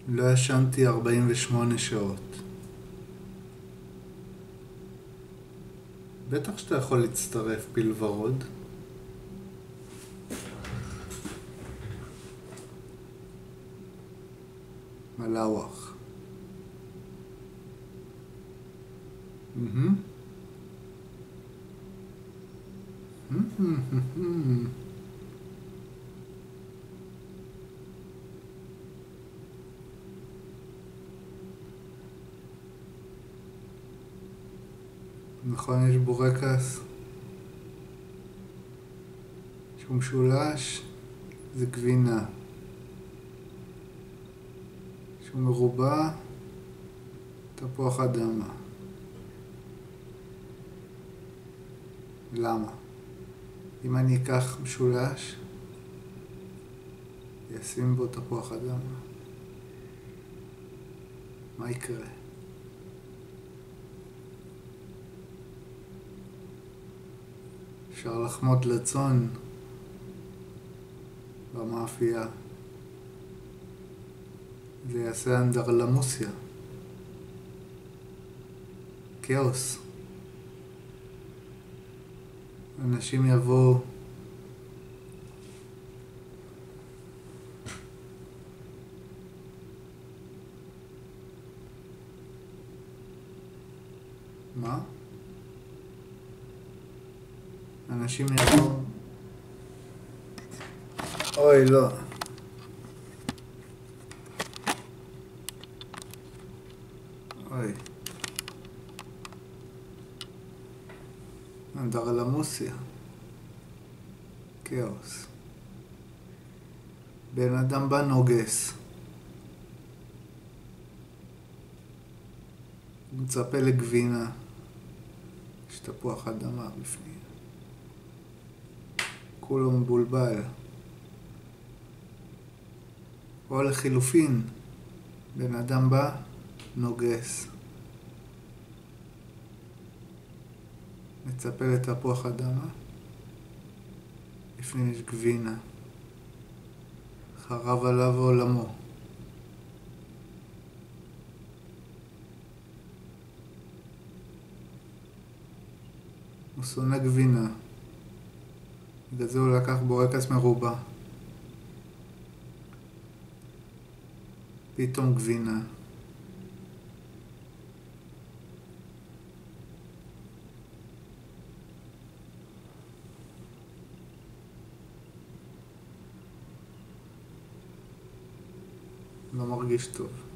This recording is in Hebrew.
לא ישנתי 48 שעות. בטח שאתה יכול להצטרף, פיל ורוד. מלאווח. נכון, יש בורקס שהוא משולש, זה גבינה. שהוא מרובע, תפוח אדמה. למה? אם אני אקח משולש, ישים בו תפוח אדמה. מה יקרה? אפשר לחמוד לצון במאפייה. זה יעשה אנדרלמוסיה. כאוס. אנשים יבואו מה? אנשים יבואו אוי לא אוי אנדרלמוסיה. כאוס. בן אדם בא נוגס. מצפה לגבינה. יש תפוח אדמה בפנים. כולו מבולבל. או לחילופין, בן אדם בא נוגס. מצפה לתפוח אדמה. לפנים יש גבינה. חרב עליו עולמו. הוא שונא גבינה. בגלל זה הוא לקח בורקס מרובע. פתאום גבינה. לא מרגיש טוב.